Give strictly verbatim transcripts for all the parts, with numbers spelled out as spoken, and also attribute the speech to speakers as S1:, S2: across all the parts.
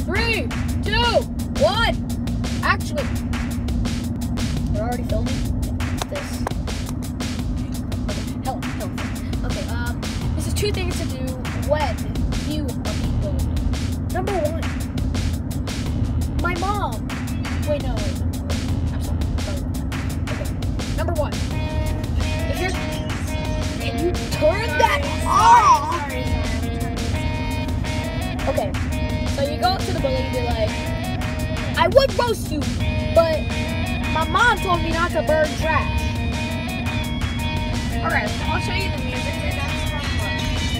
S1: Three, two, one. Actually, we're already filming this. Okay, hell, hell. Okay, um, this is two things to do when you are being bullied. Number one, my mom. Wait, no, wait, no. I'm sorry. sorry. Okay, number one, if you're, can you turn that off? Okay, so you go up to the bully and be like, I would roast you, but my mom told me not to burn trash.
S2: Okay, I'll show you the music for next one.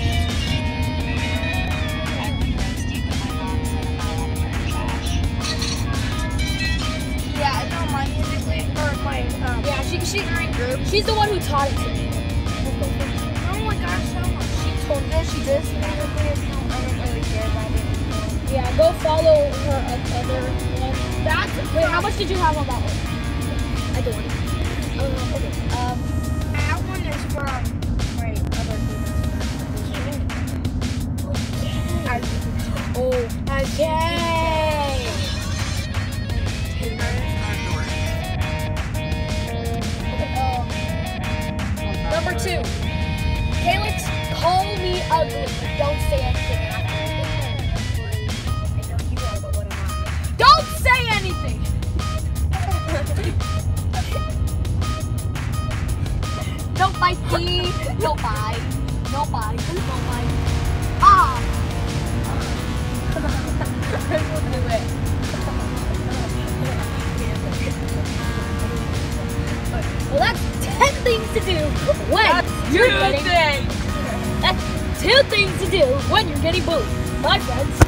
S2: Yeah, I know my music, or my, um,
S1: Yeah, she, she,
S2: group.
S1: she's the one who taught it to me.
S2: Oh my gosh, so much. She told me she did, and I don't really care about it.
S1: Yeah, go follow her other one. That's, wait, how much did you have on that one? I don't want it. Um, okay, um,
S2: That one is from, wait, other people. I,
S1: oh, okay. Okay, um, number two. Calyx, call me ugly, but don't say anything after. I know you are, but what am I? Don't say anything! Don't bite me. Don't bite. Don't bite. Don't bite. Ah! I will do it. Well, that's ten things to do when
S2: That's
S1: you're
S2: two
S1: getting.
S2: things.
S1: That's two things to do when you're getting bullied. Bye, friends.